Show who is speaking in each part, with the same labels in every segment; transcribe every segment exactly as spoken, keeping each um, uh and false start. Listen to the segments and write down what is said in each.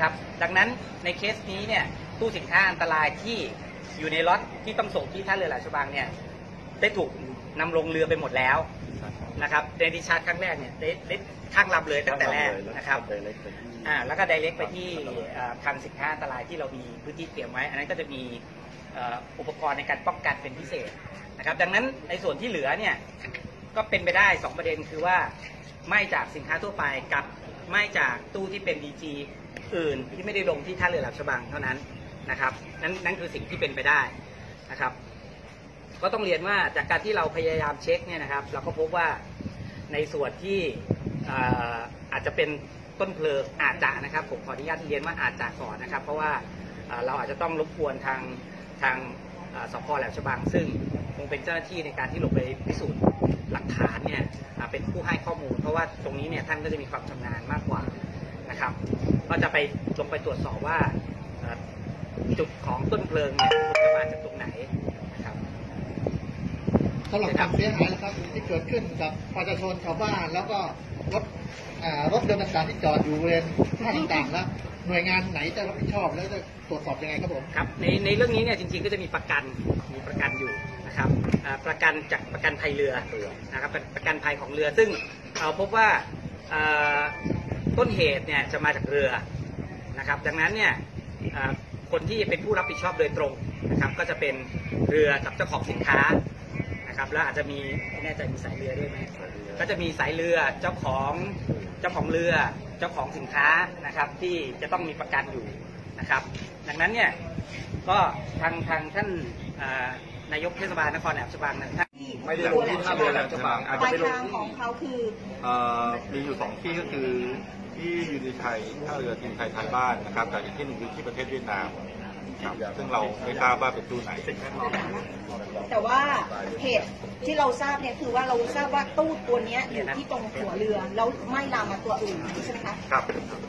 Speaker 1: นะครับดังนั้นในเคสนี้เนี่ยตู้สินค้าอันตรายที่อยู่ในล็อตที่ต้องส่งที่ท่าเรือแหลมฉบังเนี่ยได้ถูกนำลงเรือไปหมดแล้วนะครับในดิชาร์จครั้งแรกเนี่ยได้ได้ข้างลำเลยตั้งแต่แรกนะครับอ่าแล้วก็ไดเรกไปที่คลังสินค้าอันตรายที่เรามีพื้นที่เตรียมไว้อันนั้นก็จะมีอุปกรณ์ในการป้องกันเป็นพิเศษนะครับดังนั้นในส่วนที่เหลือเนี่ยก็เป็นไปได้สองประเด็นคือว่าไหม้จากสินค้าทั่วไปกับไหม้จากตู้ที่เป็น ดี จี อื่นที่ไม่ได้ลงที่ท่าเรือแหลมฉบังเท่านั้นนะครับนั่นนั่นคือสิ่งที่เป็นไปได้นะครับก็ต้องเรียนว่าจากการที่เราพยายามเช็คเนี่ยนะครับเราก็พบว่าในส่วนที่อาจจะเป็นต้นเพลิงอาจจะนะครับผมขออนุญาตเรียนว่าอาจจะก่อนนะครับเพราะว่าเราอาจจะต้องรบกวนทางทางสพแหลมฉบังซึ่งคงเป็นเจ้าหน้าที่ในการที่ลงไปพิสูจน์หลักฐานเนี่ยเป็นผู้ให้ข้อมูลเพราะว่าตรงนี้เนี่ยท่านก็จะมีความชำนาญมากกว่านะครับก็จะไปลงไปตรวจสอบว่าจุดของต้นเพลิงเนี่ยจะมาจากตรงไหนนะครับ
Speaker 2: สำหรับความเสียหายนะครับที่เกิดขึ้นกับประชาชนชาวบ้านแล้วก็รถรถยนต์ต่างๆที่จอดอยู่บริเวณท่าต่างๆแล้วหน่วยงานไหนจะรับผิดชอบแล้วจะตรวจสอบยังไงครับผม
Speaker 1: ครับในในเรื่องนี้เนี่ยจริงๆก็จะมีประกันมีประกันอยู่นะครับประกันจากประกันภัยเรือนะครับประกันภัยของเรือซึ่งเราพบว่าต้นเหตุเนี่ยจะมาจากเรือนะครับดังนั้นเนี่ยคนที่เป็นผู้รับผิดชอบโดยตรงนะครับก็จะเป็นเรือกับเจ้าของสินค้านะครับแล้วอาจจะมีไม่แน่ใจมีสายเรือด้วยไหมก็จะมีสายเรือเจ้าของเจ้าของเรือเจ้าของสินค้านะครับที่จะต้องมีประกันอยู่นะครับดังนั้นเนี่ยก็ทางทางท่านนายกเทศบาลนครแหลมฉบังนะท่าน
Speaker 3: ไม่ได้ลงที่ท่าเรือแหลมฉบังอาจจะไปลงที่
Speaker 4: ของเขาคือ
Speaker 3: มีอยู่สองที่ก็คือที่ยูนิไทยท่าเรือทีมไทยทางบ้านนะครับแต่อีกที่หนึ่งคือที่ประเทศเวียดนามซึ่งเราไม่ทราบว่าเป็นตู้ไหน
Speaker 4: แต่ว่าเหตุที่เราทราบเนี่ยคือว่าเราทราบว่าตู้ตัวนี้อยู่ที่ตรงหัวเรือแล้วไม่ลามมาตัวอื่นใช่ไหมคะ
Speaker 3: ครับ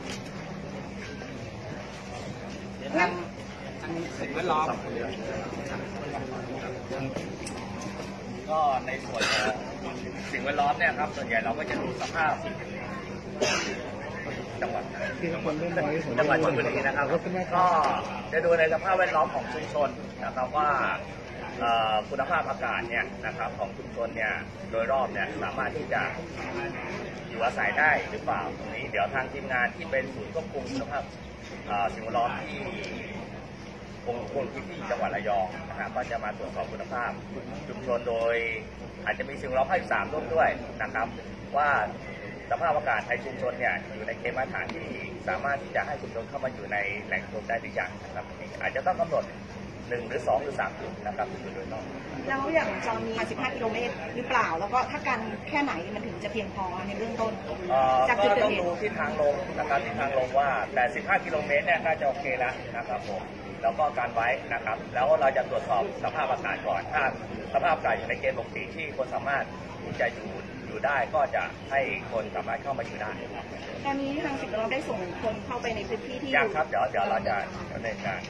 Speaker 1: ทางทางสิ่งแวดล้อม
Speaker 5: ก็ในส่วนของสิ่งแวดล้อมเนี่ยครับส่วนใหญ่เราก็จะดูสภาพจังหวัดจังหวัดจังหวัดชลบุรีนะครับก็จะดูในสภาพแวดล้อมของชุมชนนะครับว่าคุณภาพอากาศเนี่ยนะครับของชุมชนเนี่ยโดยรอบเนี่ยสามารถที่จะอยู่อาศัยได้หรือเปล่าตรงนี้เดี๋ยวทางทีมงานที่เป็นศูนย์ควบคุมคุณภาพสิ่งแวดล้อมที่กรมควบคุมที่จังหวัดระยองนะครับก็จะมาตรวจสอบคุณภาพชุมชนโดยอาจจะมีสิ่งแวดล้อมภาคที่สามร่วมด้วยนะครับว่าสภาพอากาศในชุมชนเนี่ยอยู่ในเกณฑ์มาตรฐานที่สามารถที่จะให้ชุมชนเข้ามาอยู่ในแหล่งชุมชนได้หรือยังนะครับอาจจะต้องกำหนดหนึ่งหรือสองหรือสามจุดนะครับที่โดยรอบ
Speaker 4: แล้วอย่างจอมีสิบห้ากิโลเมตรหรือเปล่าแล้วก็ถ้ากันแค่ไหนมันถึงจะเพียงพอในเบื้องต้น
Speaker 5: จากจุดเกิดเหตุก็ต้องดูที่ทางลงนะครับที่ทางลงว่าแต่สิบห้ากิโลเมตรเนี่ยน่าจะโอเคแล้วนะครับผมแล้วก็การไว้นะครับแล้วเราจะตรวจสอบสภาพอากาศก่อนถ้าสภาพอากาศอยู่ในเกณฑ์ปกติที่คนสามารถที่จะอยู่อยู่ได้ก็จะให้คนสามารถเข้ามาอยู่ได้
Speaker 4: ตอนนี้ทางสิบเราได้ส่งคนเข้าไปในพื้นที่ที่
Speaker 5: ยังครับเดี๋ยวเดี๋ยวเราจะดำเนินการ